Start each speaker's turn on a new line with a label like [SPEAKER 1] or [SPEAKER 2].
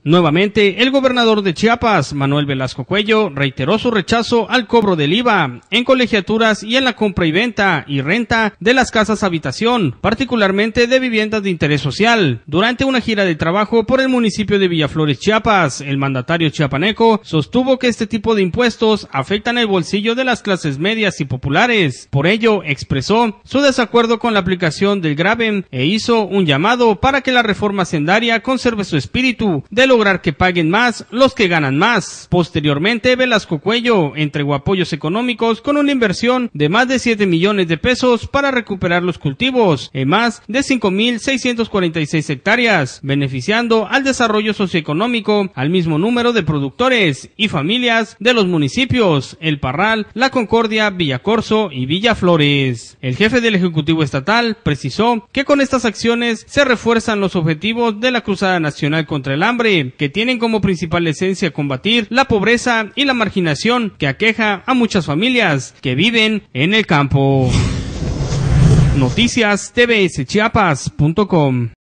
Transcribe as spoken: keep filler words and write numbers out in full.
[SPEAKER 1] Nuevamente, el gobernador de Chiapas, Manuel Velasco Cuello, reiteró su rechazo al cobro del I V A en colegiaturas y en la compra y venta y renta de las casas habitación, particularmente de viviendas de interés social. Durante una gira de trabajo por el municipio de Villaflores, Chiapas, el mandatario chiapaneco sostuvo que este tipo de impuestos afectan el bolsillo de las clases medias y populares. Por ello, expresó su desacuerdo con la aplicación del gravamen e hizo un llamado para que la reforma hacendaria conserve su espíritu de lograr que paguen más los que ganan más. Posteriormente, Velasco Cuello entregó apoyos económicos con una inversión de más de siete millones de pesos para recuperar los cultivos en más de cinco mil seiscientas cuarenta y seis hectáreas, beneficiando al desarrollo socioeconómico al mismo número de productores y familias de los municipios El Parral, La Concordia, Villacorso y Villaflores. El jefe del Ejecutivo Estatal precisó que con estas acciones se refuerzan los objetivos de la Cruzada Nacional contra el Hambre, que tienen como principal esencia combatir la pobreza y la marginación que aqueja a muchas familias que viven en el campo. Noticias T V S Chiapas punto com